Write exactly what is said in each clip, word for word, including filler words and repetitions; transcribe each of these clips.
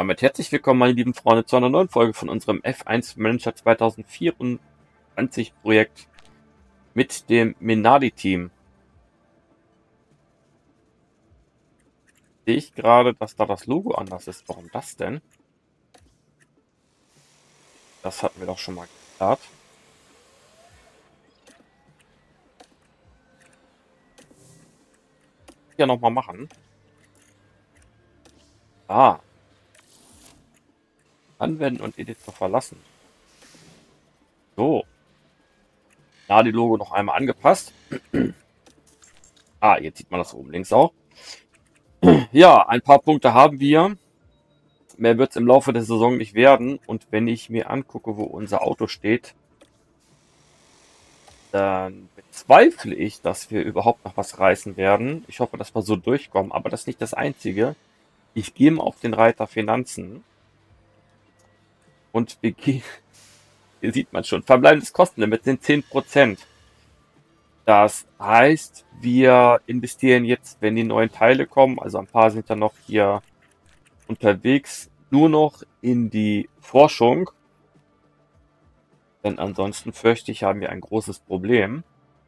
Damit herzlich willkommen, meine lieben Freunde, zu einer neuen Folge von unserem F eins Manager zwanzig vierundzwanzig Projekt mit dem Minardi-Team. Sehe ich gerade, dass da das Logo anders ist. Warum das denn? Das hatten wir doch schon mal geklärt. Ja, nochmal machen. Ah. Anwenden und Editor verlassen. So. Ja, die Logo noch einmal angepasst. Ah, jetzt sieht man das oben links auch. Ja, ein paar Punkte haben wir. Mehr wird es im Laufe der Saison nicht werden. Und wenn ich mir angucke, wo unser Auto steht, dann bezweifle ich, dass wir überhaupt noch was reißen werden. Ich hoffe, dass wir so durchkommen. Aber das ist nicht das Einzige. Ich gehe mal auf den Reiter Finanzen. Und wir gehen, hier sieht man schon, verbleibendes Kostenlimit sind zehn Prozent. Das heißt, wir investieren jetzt, wenn die neuen Teile kommen, also ein paar sind ja noch hier unterwegs, nur noch in die Forschung. Denn ansonsten fürchte ich, haben wir ein großes Problem.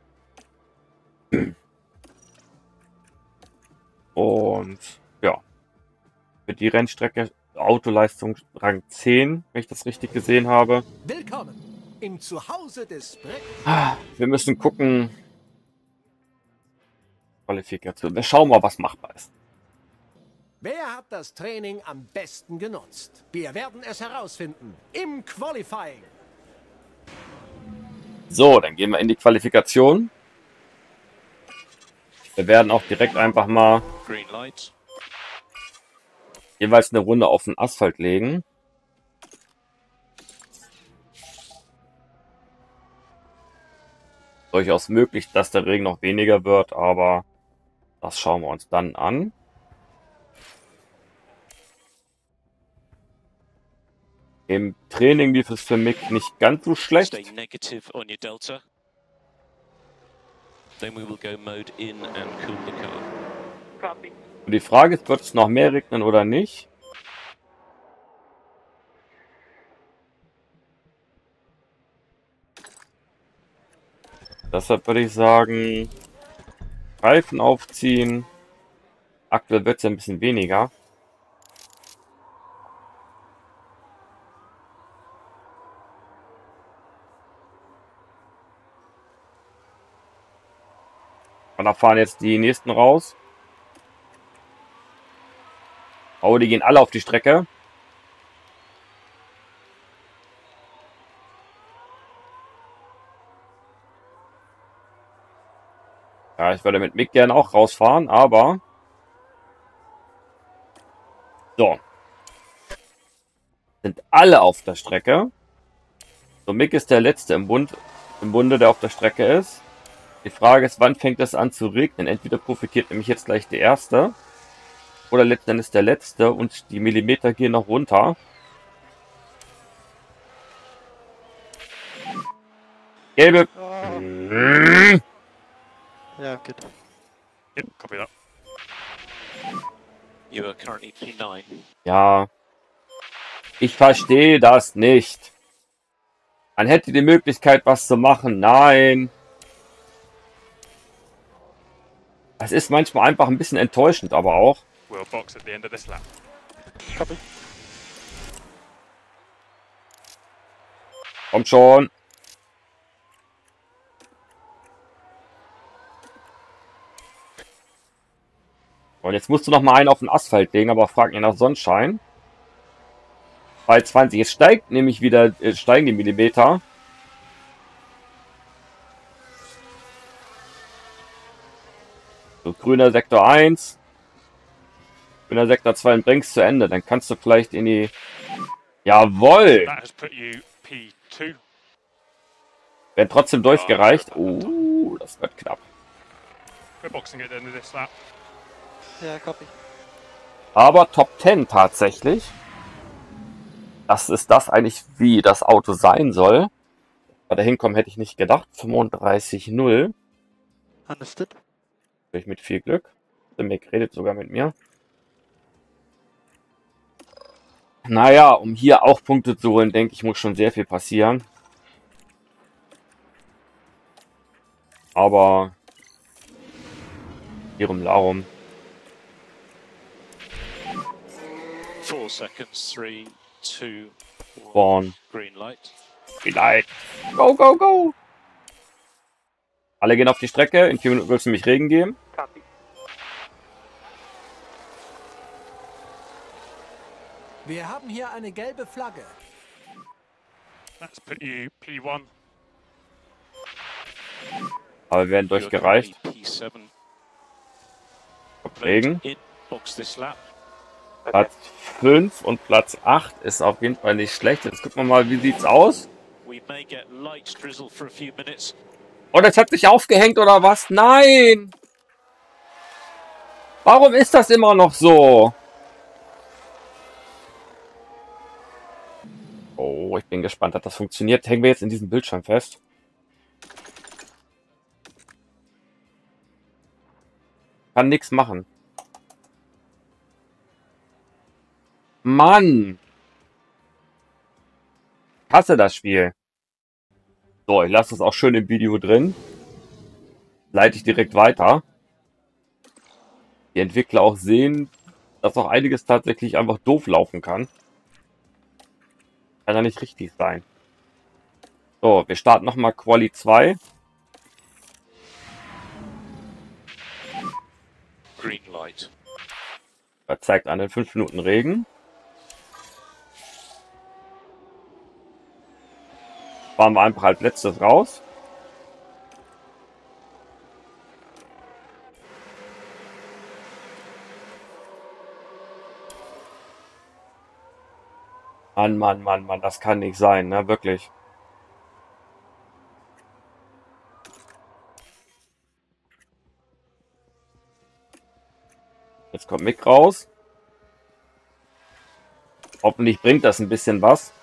Und ja, für die Rennstrecke Autoleistung Rang zehn, wenn ich das richtig gesehen habe. Willkommen im Zuhause des Bre Wir müssen gucken. Qualifikation. Wir schauen mal, was machbar ist. Wer hat das Training am besten genutzt? Wir werden es herausfinden im Qualifying. So, dann gehen wir in die Qualifikation. Wir werden auch direkt einfach mal jeweils eine Runde auf den Asphalt legen. Durchaus möglich, dass der Regen noch weniger wird, aber das schauen wir uns dann an. Im Training lief es für mich nicht ganz so schlecht. Und die Frage ist, wird es noch mehr regnen oder nicht? Deshalb würde ich sagen, Reifen aufziehen. Aktuell wird es ja ein bisschen weniger. Und da fahren jetzt die nächsten raus. Oh, die gehen alle auf die Strecke. Ja, ich würde mit Mick gerne auch rausfahren, aber... So. Sind alle auf der Strecke. So, Mick ist der Letzte im Bund, im Bunde, der auf der Strecke ist. Die Frage ist, wann fängt es an zu regnen? Entweder profitiert nämlich jetzt gleich der Erste. Oder letzten Endes der Letzte und die Millimeter gehen noch runter. Gelbe. Oh. Mm. Yeah, good. Yep, copy that. You are currently P neun. Ja. Ich verstehe das nicht. Man hätte die Möglichkeit, was zu machen. Nein. Es ist manchmal einfach ein bisschen enttäuschend, aber auch. We'll box at the end of this lap. Copy. Kommt schon. Und jetzt musst du noch mal einen auf den Asphalt legen, aber frag ihn nach Sonnenschein. Bei zwanzig. Jetzt steigt nämlich wieder, äh, steigen die Millimeter. So, grüner Sektor eins. Grüner Sektor zwei und bringst zu Ende. Dann kannst du vielleicht in die... Jawohl! That has put you P two. Werden trotzdem durchgereicht. Oh, das wird knapp. We're boxing at the end of this lap. Yeah, copy. Aber Top zehn tatsächlich. Das ist das eigentlich, wie das Auto sein soll. Bei der Hinkommen hätte ich nicht gedacht. fünfunddreißig null. Understood. Natürlich mit viel Glück. Der Mick redet sogar mit mir. Naja, um hier auch Punkte zu holen, denke ich, muss schon sehr viel passieren. Aber hierum Larum. Four seconds, three, two, Born. green light. Vielleicht. Go, go, go! Alle gehen auf die Strecke. In vier Minuten wird es nämlich Regen geben. Wir haben hier eine gelbe Flagge. Let's put you P one. Aber wir werden durchgereicht. P seven. Regen. In box this lap. Platz fünf und Platz acht ist auf jeden Fall nicht schlecht. Jetzt gucken wir mal, wie sieht's aus. We may get light drizzle for a few minutes. Und es hat sich aufgehängt oder was? Nein! Warum ist das immer noch so? Oh, ich bin gespannt, hat das funktioniert. Hängen wir jetzt in diesem Bildschirm fest? Kann nichts machen. Mann! Ich hasse das Spiel. So, ich lasse es auch schön im Video drin. Leite ich direkt weiter. Die Entwickler auch sehen, dass auch einiges tatsächlich einfach doof laufen kann. Kann ja nicht richtig sein. So, wir starten nochmal Quali zwei. Green light. Er zeigt an den fünf Minuten Regen. Fahren wir einfach als letztes raus. Mann, Mann, Mann, Mann, das kann nicht sein, ne? Wirklich. Jetzt kommt Mick raus. Hoffentlich bringt das ein bisschen was.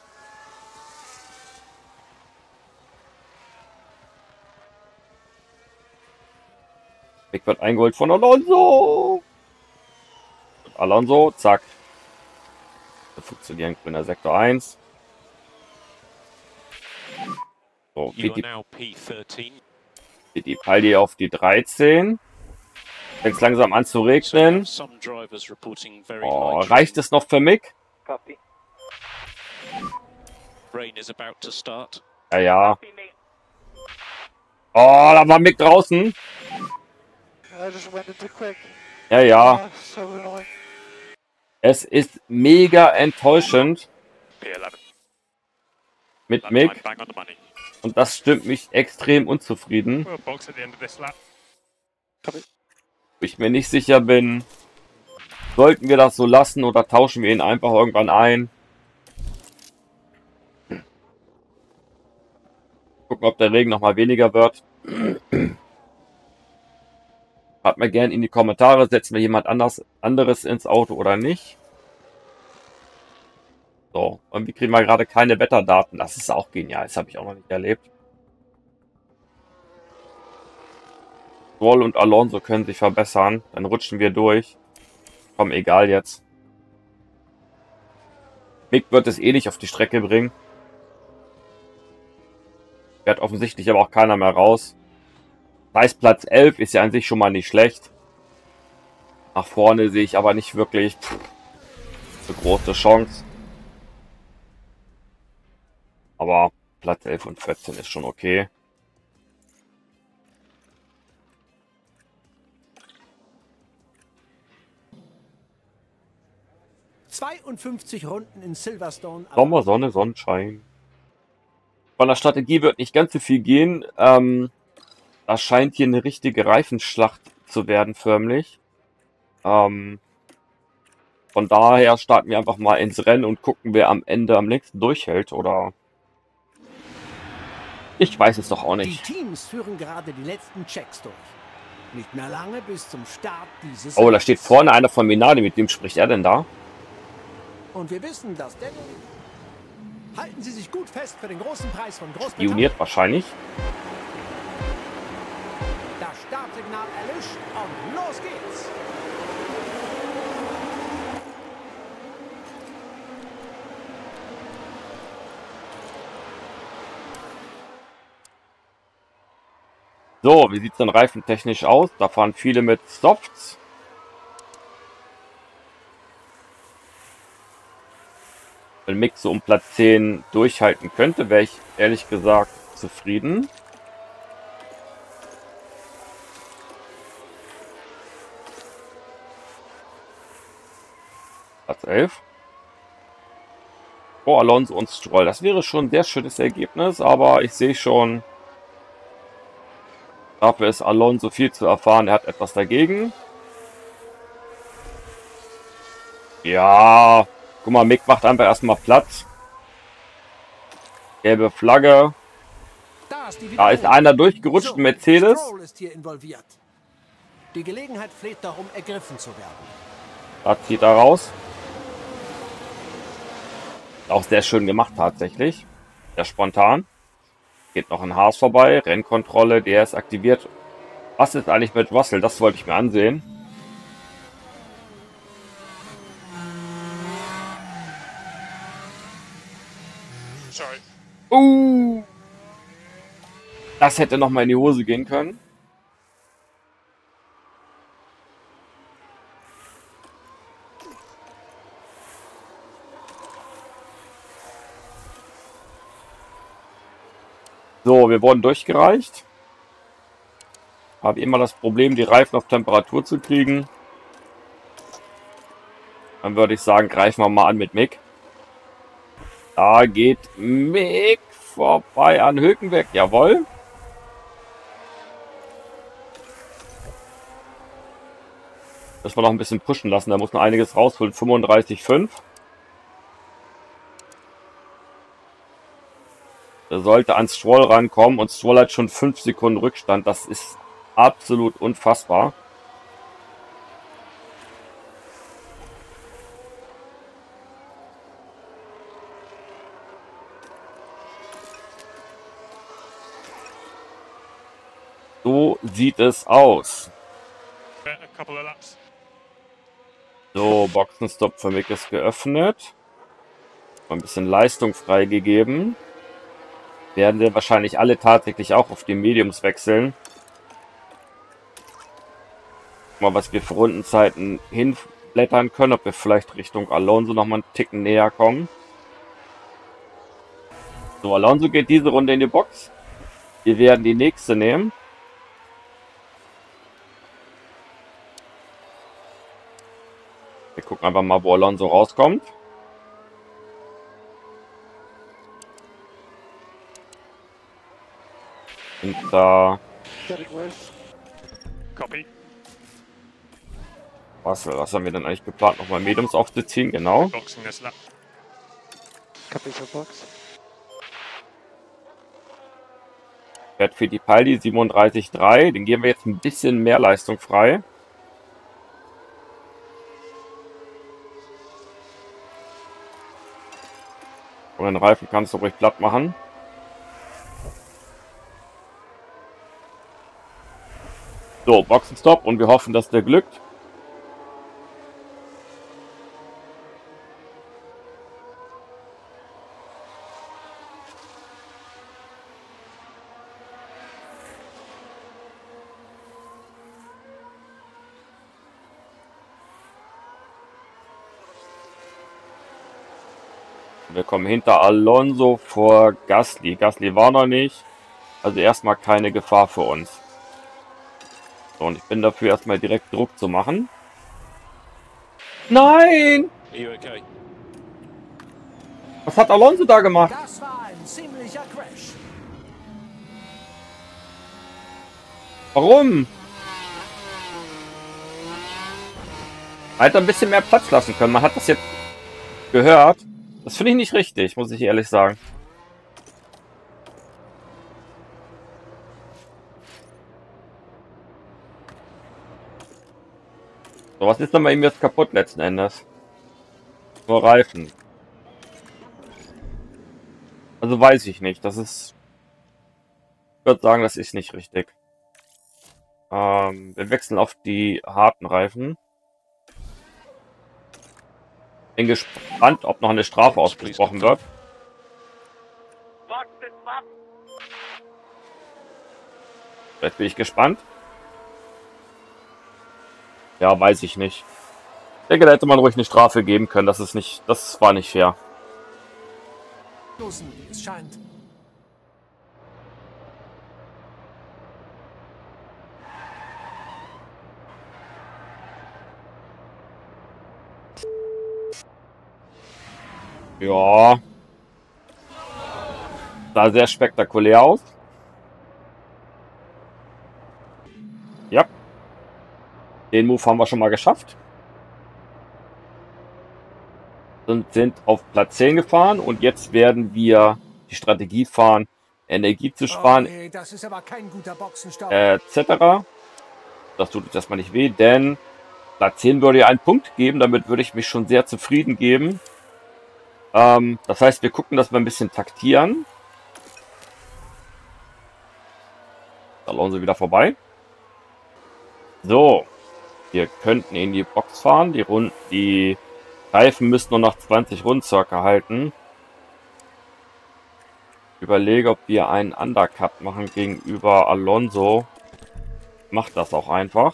Mick wird eingeholt von Alonso. Und Alonso, zack. Wir funktionieren, grüner Sektor eins. So, You geht are die, now P thirteen. geht die Palli auf die dreizehn. Fängt es langsam an zu So regnen. some drivers reporting very Oh, light reicht es noch für Mick? rain is about to start. Ja, ja. Oh, da war Mick draußen. I just went into quick. Ja, ja. Ah, so annoying. Es ist mega enttäuschend P eleven. mit Lap time Mick. bang on the money. Und das stimmt mich extrem unzufrieden. We'll box at the end of this lap. Wo ich mir nicht sicher bin, sollten wir das so lassen oder tauschen wir ihn einfach irgendwann ein. Gucken, ob der Regen noch mal weniger wird. Schreibt mir gerne in die Kommentare, setzen wir jemand anders, anderes ins Auto oder nicht. So, irgendwie kriegen wir gerade keine Wetterdaten. Das ist auch genial, das habe ich auch noch nicht erlebt. Stroll und Alonso können sich verbessern. Dann rutschen wir durch. Komm, egal jetzt. Mick wird es eh nicht auf die Strecke bringen. Fährt offensichtlich aber auch keiner mehr raus. Nice, Platz elf ist ja an sich schon mal nicht schlecht. Nach vorne sehe ich aber nicht wirklich pff, eine große Chance. Aber Platz elf und vierzehn ist schon okay. zweiundfünfzig Runden in Silverstone. Sommer, Sonne, Sonnenschein. Von der Strategie wird nicht ganz so viel gehen. Ähm, das scheint hier eine richtige Reifenschlacht zu werden, förmlich. Ähm, von daher starten wir einfach mal ins Rennen und gucken, wer am Ende am längsten durchhält. Oder ich weiß es doch auch Die nicht. Teams führen gerade die letzten Checks durch. Nicht mehr lange bis zum Start dieses Oh, da Rennens. steht vorne einer von Minardi. Mit wem spricht er denn da? Und wir wissen, dass Daniel... Halten Sie sich gut fest für den großen Preis von Großbritannien. Pioniert wahrscheinlich. Das Startsignal erlischt und los geht's. So, wie sieht es denn reifentechnisch aus? Da fahren viele mit Softs. Wenn Mick so um Platz zehn durchhalten könnte, wäre ich ehrlich gesagt zufrieden. Platz elf. Oh, Alonso und Stroll. Das wäre schon ein sehr schönes Ergebnis, aber ich sehe schon, dafür ist Alonso viel zu erfahren. Er hat etwas dagegen. Ja, guck mal, Mick macht einfach erstmal Platz. Gelbe Flagge. Da ist, die Da ist einer durchgerutscht, ein Mercedes. Stroll ist hier involviert. Die Gelegenheit fleht darum, ergriffen zu werden. Da zieht er raus. Auch sehr schön gemacht tatsächlich. Sehr spontan. Geht noch ein Haas vorbei. Rennkontrolle, der ist aktiviert. Was ist eigentlich mit Russell? Das wollte ich mir ansehen. Sorry. Uh, das hätte noch mal in die Hose gehen können. So, wir wurden durchgereicht. Habe immer das Problem, die Reifen auf Temperatur zu kriegen. Dann würde ich sagen, greifen wir mal an mit Mick. Da geht Mick vorbei an Hülkenberg. Jawohl. Müssen wir noch ein bisschen pushen lassen. Da muss noch einiges rausholen. fünfunddreißig Komma fünf. Der sollte an Stroll rankommen. Und Stroll hat schon fünf Sekunden Rückstand. Das ist absolut unfassbar. So sieht es aus. A couple of laps. So, Boxenstopp für Mick ist geöffnet. Ein bisschen Leistung freigegeben. Werden wir wahrscheinlich alle tatsächlich auch auf die Mediums wechseln. Mal, was wir für Rundenzeiten hinblättern können. Ob wir vielleicht Richtung Alonso noch mal einen Ticken näher kommen. So, Alonso geht diese Runde in die Box. Wir werden die nächste nehmen. Wir gucken einfach mal, wo Alonso rauskommt. Und da... Getting worse. Copy. Was, was haben wir denn eigentlich geplant? Nochmal Mediums aufzuziehen, genau. Boxing this lap. Copy for box. Fährt für die Paldi siebenunddreißig Komma drei. Den geben wir jetzt ein bisschen mehr Leistung frei. Und den Reifen kannst du ruhig platt machen. So, Boxenstopp und wir hoffen, dass der glückt. Wir kommen hinter Alonso vor Gasly. Gasly war noch nicht. Also erstmal keine Gefahr für uns. So, und ich bin dafür erstmal direkt Druck zu machen. Nein! Are you okay? Was hat Alonso da gemacht? Das war ein ziemlicher Crash. Warum? Er hätte ein bisschen mehr Platz lassen können. Man hat das jetzt gehört. Das finde ich nicht richtig, muss ich ehrlich sagen. So, was ist denn bei ihm jetzt kaputt letzten Endes? Nur Reifen. Also weiß ich nicht. Das ist... Ich würde sagen, das ist nicht richtig. Ähm, wir wechseln auf die harten Reifen. Bin gespannt, ob noch eine Strafe ausgesprochen wird. Jetzt bin ich gespannt. Ja, weiß ich nicht. Ich denke, da hätte man ruhig eine Strafe geben können. Das ist nicht, das war nicht fair. Losen, wie es scheint. Ja. Sah sehr spektakulär aus. Ja. Den Move haben wir schon mal geschafft. Und sind auf Platz zehn gefahren. Und jetzt werden wir die Strategie fahren, Energie zu sparen, Oh, nee, das ist aber kein guter Boxenstopp. äh, et cetera. Das tut jetzt erstmal nicht weh, denn Platz zehn würde ja einen Punkt geben. Damit würde ich mich schon sehr zufrieden geben. Ähm, das heißt, wir gucken, dass wir ein bisschen taktieren. Alonso wieder vorbei. So. Wir könnten in die Box fahren. Die Runden, die Reifen müssen nur noch zwanzig Runden circa halten. Ich überlege, ob wir einen Undercut machen gegenüber Alonso. Macht das auch einfach.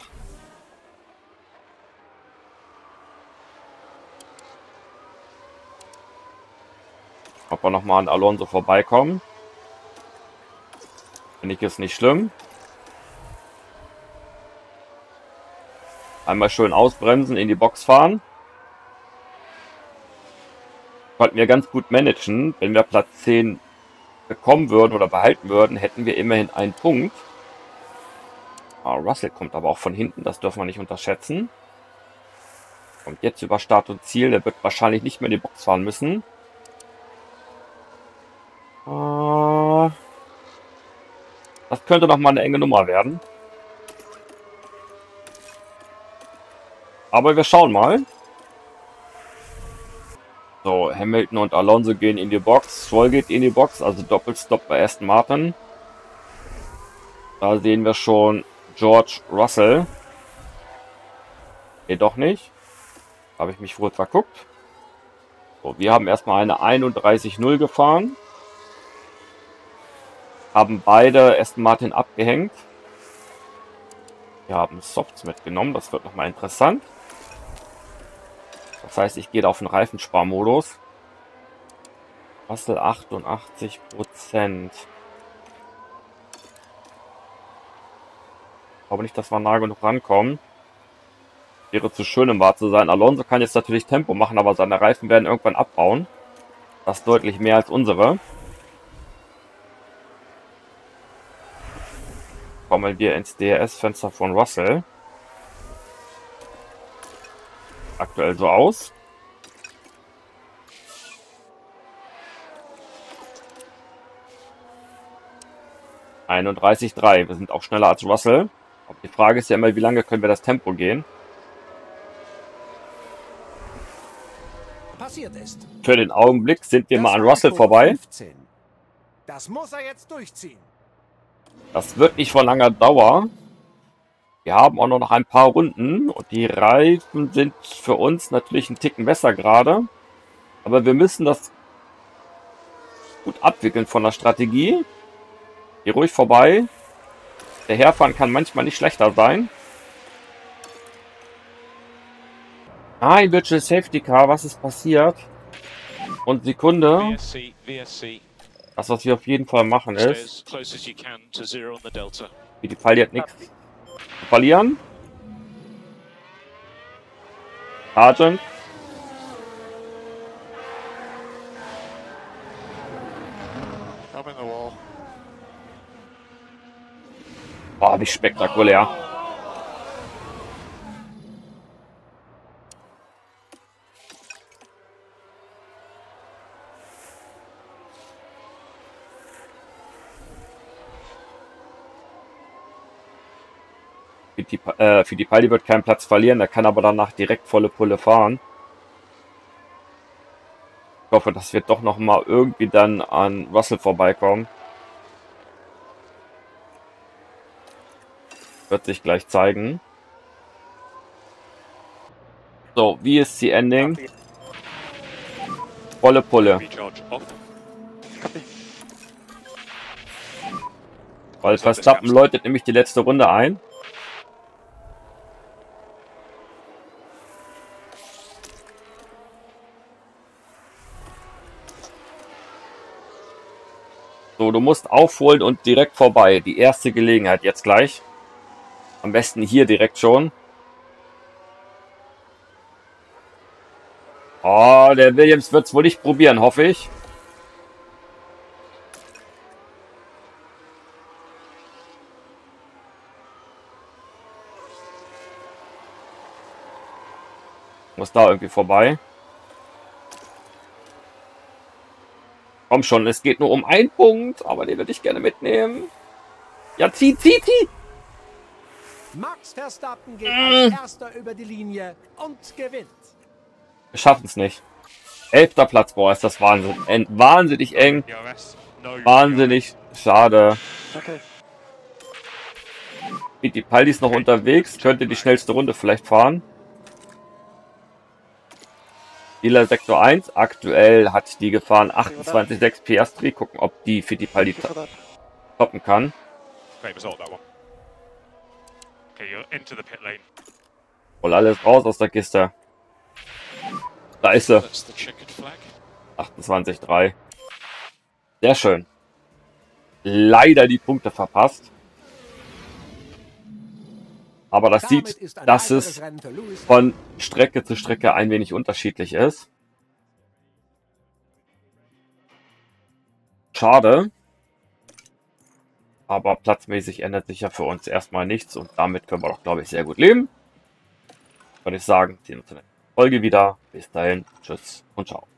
Ob wir nochmal an Alonso vorbeikommen. Finde ich jetzt nicht schlimm. Einmal schön ausbremsen, in die Box fahren. Konnten wir ganz gut managen. Wenn wir Platz zehn bekommen würden oder behalten würden, hätten wir immerhin einen Punkt. Ah, Russell kommt aber auch von hinten, das dürfen wir nicht unterschätzen. Kommt jetzt über Start und Ziel, der wird wahrscheinlich nicht mehr in die Box fahren müssen. Ah, das könnte noch mal eine enge Nummer werden. Aber wir schauen mal. So, Hamilton und Alonso gehen in die Box. Stroll geht in die Box, also Doppelstopp bei Aston Martin. Da sehen wir schon George Russell. Nee, doch nicht. Habe ich mich wohl verguckt. So, wir haben erstmal eine einunddreißig null gefahren. Haben beide Aston Martin abgehängt. Wir haben Softs mitgenommen, das wird nochmal interessant. Das heißt, ich gehe da auf den Reifensparmodus. Russell achtundachtzig Prozent. Ich glaube nicht, dass wir nah genug rankommen. Wäre zu schön, um wahr zu sein. Alonso kann jetzt natürlich Tempo machen, aber seine Reifen werden irgendwann abbauen. Das ist deutlich mehr als unsere. Kommen wir ins D R S-Fenster von Russell. Aktuell so aus. einunddreißig drei. Wir sind auch schneller als Russell. Aber die Frage ist ja immer, wie lange können wir das Tempo gehen? Passiert ist. Für den Augenblick sind wir Das mal an war Russell Punkt vorbei. fünfzehn. Das muss er jetzt durchziehen. Das wird nicht von langer Dauer. Wir haben auch noch ein paar Runden und die Reifen sind für uns natürlich einen Ticken besser gerade. Aber wir müssen das gut abwickeln von der Strategie. Hier ruhig vorbei. Der Herfahren kann manchmal nicht schlechter sein. Nein, Virtual Safety Car, was ist passiert? Und Sekunde. V S C, V S C. Das, was wir auf jeden Fall machen, Stay ist, as close as you can to zero on the delta. wie die Pali hat nichts zu verlieren. Sergeant. I'm in the wall. Boah, wie spektakulär. Für die, äh, für die Palli wird keinen Platz verlieren, er kann aber danach direkt volle Pulle fahren. Ich hoffe, dass wir doch noch mal irgendwie dann an Russell vorbeikommen. Wird sich gleich zeigen. So, wie ist die Ending? Volle Pulle. Recharge off. Copy. Weil Verstappen läutet nämlich die letzte Runde ein. So, du musst aufholen und direkt vorbei. Die erste Gelegenheit jetzt gleich. Am besten hier direkt schon. Oh, der Williams wird es wohl nicht probieren, hoffe ich. Muss da irgendwie vorbei. Komm schon, es geht nur um einen Punkt, aber den würde ich gerne mitnehmen. Ja, zieh, zieh, zieh! Max Verstappen geht als erster über die Linie und gewinnt. Wir schaffen es nicht. Elfter Platz, boah, ist das Wahnsinn. En wahnsinnig eng. D R S. No. Wahnsinnig schade. Okay. Fittipaldi ist noch unterwegs, könnte die schnellste Runde vielleicht fahren. Dealer Sektor eins, aktuell hat die gefahren achtundzwanzig Komma sechs Piastri. Gucken, ob die Fittipaldi Thank you for that. toppen kann. Great result, that one. Okay, you're into the pit lane. Voll alles raus aus der Kiste. Da ist sie. That's the checkered flag. achtundzwanzig Komma drei. Sehr schön. Leider die Punkte verpasst. Aber das Damit sieht, ist ein dass weiteres es Rennen für Lewis. von Strecke zu Strecke ein wenig unterschiedlich ist. Schade. Aber platzmäßig ändert sich ja für uns erstmal nichts und damit können wir doch, glaube ich, sehr gut leben. Würde ich sagen, sehen wir uns in der Folge wieder. Bis dahin, tschüss und ciao.